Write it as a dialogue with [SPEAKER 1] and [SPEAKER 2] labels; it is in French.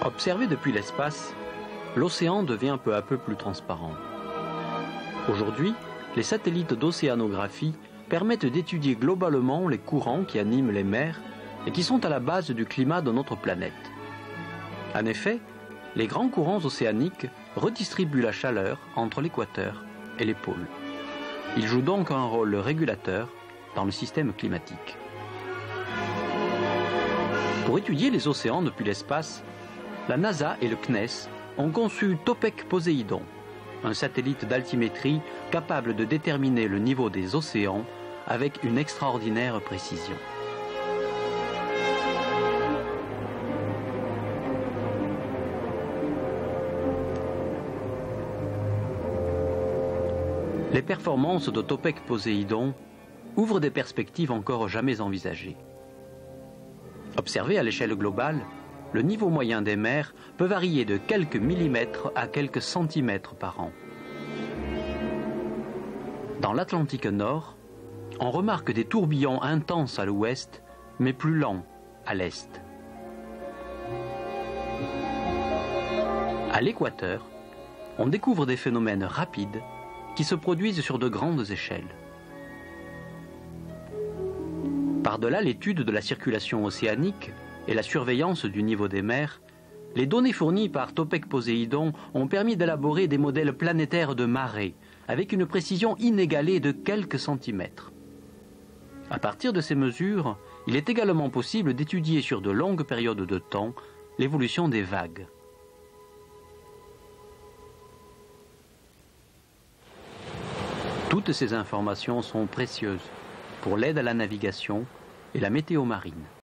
[SPEAKER 1] Observé depuis l'espace, l'océan devient peu à peu plus transparent. Aujourd'hui, les satellites d'océanographie permettent d'étudier globalement les courants qui animent les mers et qui sont à la base du climat de notre planète. En effet, les grands courants océaniques redistribuent la chaleur entre l'équateur et les pôles. Ils jouent donc un rôle régulateur dans le système climatique. Pour étudier les océans depuis l'espace, la NASA et le CNES ont conçu TOPEC Poséidon, un satellite d'altimétrie capable de déterminer le niveau des océans avec une extraordinaire précision. Les performances de TOPEC Poséidon ouvrent des perspectives encore jamais envisagées. Observé à l'échelle globale, le niveau moyen des mers peut varier de quelques millimètres à quelques centimètres par an. Dans l'Atlantique Nord, on remarque des tourbillons intenses à l'ouest, mais plus lents à l'est. À l'équateur, on découvre des phénomènes rapides qui se produisent sur de grandes échelles. Par-delà l'étude de la circulation océanique et la surveillance du niveau des mers, les données fournies par TOPEC Poséidon ont permis d'élaborer des modèles planétaires de marées avec une précision inégalée de quelques centimètres. À partir de ces mesures, il est également possible d'étudier sur de longues périodes de temps l'évolution des vagues. Toutes ces informations sont précieuses pour l'aide à la navigation et la météo marine.